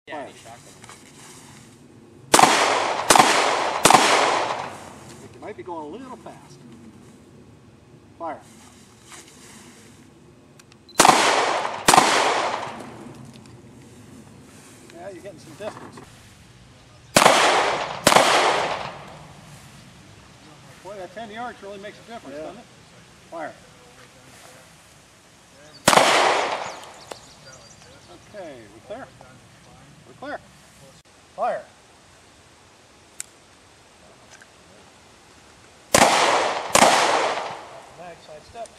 Yeah, I think you might be going a little fast. Fire. Yeah, you're getting some distance. Boy, that 10 yards really makes a difference, doesn't it? Fire. Okay, we clear? We're clear. Fire. Mag, side step.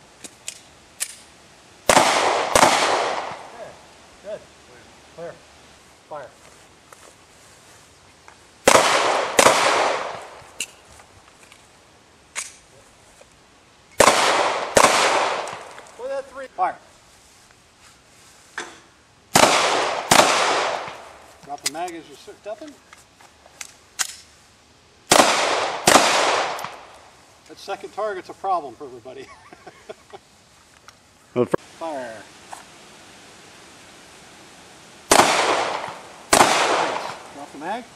Okay, good. Clear. Fire. With that 3. Fire. Drop the mag as you're stepping. That second target's a problem for everybody. Fire. Drop the mag.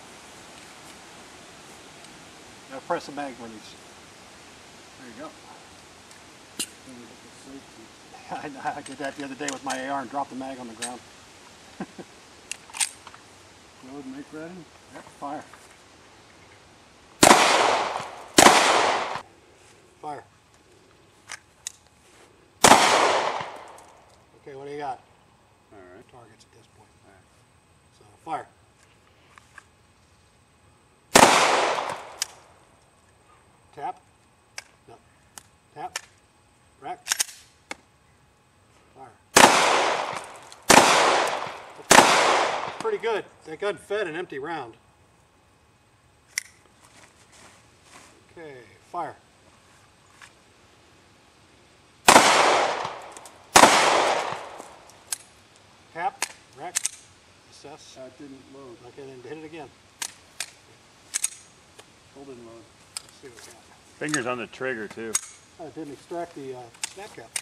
Now press the mag release. There you go. I did that the other day with my AR and dropped the mag on the ground. Load, make ready. Yep, fire. Fire. Okay, what do you got? Alright. Targets at this point. Alright. So, fire. Tap. No. Tap. Rack. Fire. Pretty good. That gun fed an empty round. Okay, fire. Tap, rack, assess. It didn't load. Okay, then hit it again. Still didn't load. Let's see what's happening. Fingers on the trigger too. Oh, it didn't extract the snap cap.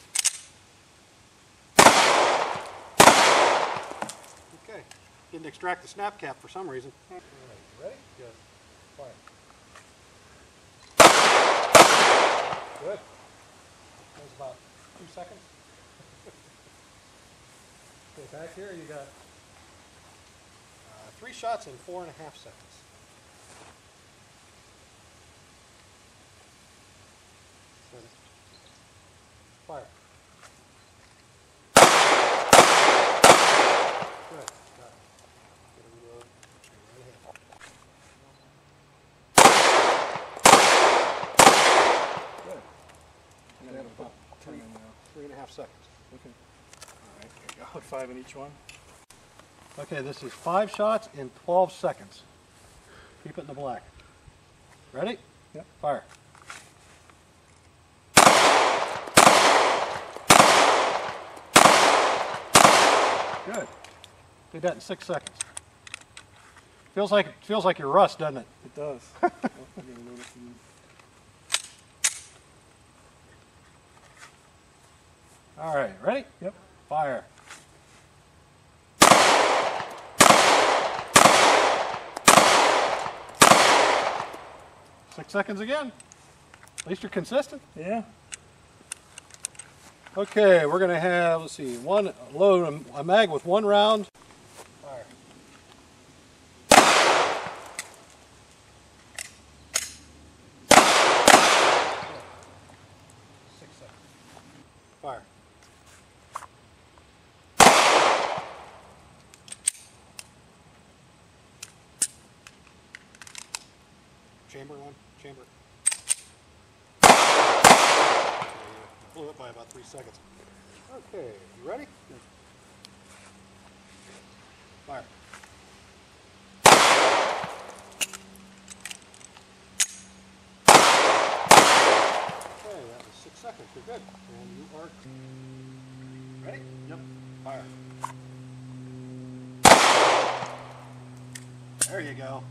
Okay, didn't extract the snap cap for some reason. All right, ready? Good. Fire. Good. That was about 2 seconds. Okay, back here you got 3 shots in 4.5 seconds. Ready. Fire. Good. Got it. Get a reload. Right ahead. Good. I got about 3.5 seconds. Okay. All right, there you go. Put 5 in each one. Okay, this is 5 shots in 12 seconds. Keep it in the black. Ready? Yep. Fire. Good. Did that in 6 seconds. Feels like you're rust, doesn't it? It does. I'm gonna load it from... All right, ready? Yep. Fire. Six seconds again. At least you're consistent. Yeah. Okay, we're going to have, let's see, one load, a mag with 1 round. Fire. 6 seconds. Fire. Chamber one, chamber. Blew it by about 3 seconds. Okay, you ready? Fire. Okay, that was 6 seconds. You're good. And you are ready? Yep. Fire. There you go.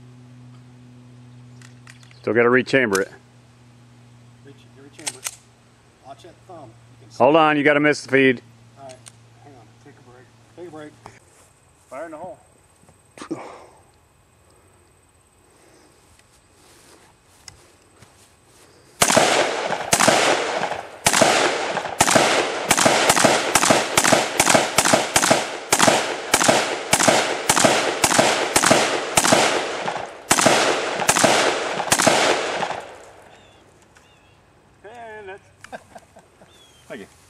Still got to rechamber it. Rechamber it. Watch that thumb. Hold on, you got to miss the feed. All right, hang on. Take a break. Take a break. Fire no the hole. And that's Thank you.